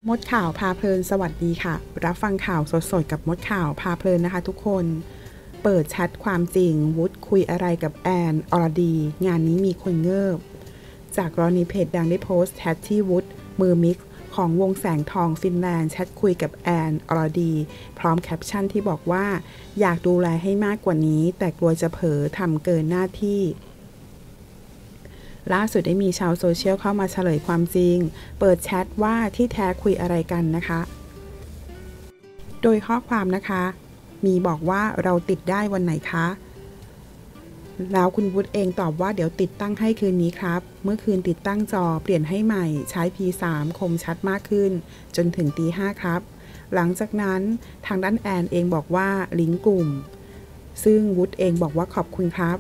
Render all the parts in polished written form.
มดข่าวพาเพลินสวัสดีค่ะรับฟังข่าวสดๆกับมดข่าวพาเพลินนะคะทุกคนเปิดแชทความจริงวุฒิคุยอะไรกับแอนอรดีงานนี้มีคนเงิบจากกรณีเพจดังได้โพสต์แชทที่วุฒิมือมิกซ์ของวงแสงทองฟินแลนด์แชทคุยกับแอนอรดีพร้อมแคปชั่นที่บอกว่าอยากดูแลให้มากกว่านี้แต่กลัวจะเผลอทำเกินหน้าที่ล่าสุดได้มีชาวโซเชียลเข้ามาเฉลยความจริงเปิดแชทว่าที่แท้คุยอะไรกันนะคะโดยข้อความนะคะมีบอกว่าเราติดได้วันไหนคะแล้วคุณวุฒิเองตอบว่าเดี๋ยวติดตั้งให้คืนนี้ครับเมื่อคืนติดตั้งจอเปลี่ยนให้ใหม่ใช้ P3 คมชัดมากขึ้นจนถึงตี 5ครับหลังจากนั้นทางด้านแอนเองบอกว่าลิงก์กลุ่มซึ่งวุฒิเองบอกว่าขอบคุณครับ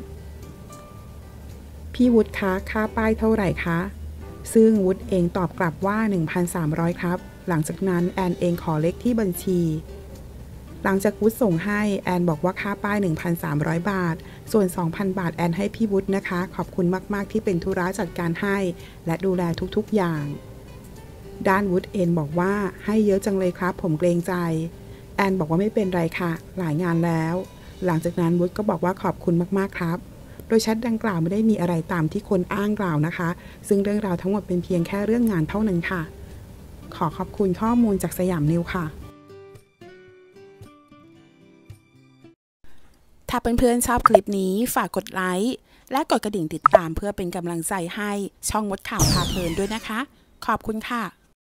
พี่วุฒิคะค่าป้ายเท่าไหร่คะซึ่งวุฒิเองตอบกลับว่า 1,300 ครับหลังจากนั้นแอนเองขอเลขที่บัญชีหลังจากวุฒิส่งให้แอนบอกว่าค่าป้าย 1,300 บาทส่วน 2,000 บาทแอนให้พี่วุฒินะคะขอบคุณมากๆที่เป็นธุระจัดการให้และดูแลทุกๆอย่างด้านวุฒิเองบอกว่าให้เยอะจังเลยครับผมเกรงใจแอนบอกว่าไม่เป็นไรค่ะหลายงานแล้วหลังจากนั้นวุฒิก็บอกว่าขอบคุณมากๆครับโดยแชทดังกล่าวไม่ได้มีอะไรตามที่คนอ้างกล่าวนะคะซึ่งเรื่องราวทั้งหมดเป็นเพียงแค่เรื่องงานเท่านั้นค่ะขอขอบคุณข้อมูลจากสยามนิวค่ะถ้าเพื่อนๆชอบคลิปนี้ฝากกดไลค์และกดกระดิ่งติดตามเพื่อเป็นกำลังใจให้ช่องมดข่าวพาเพลินด้วยนะคะขอบคุณค่ะ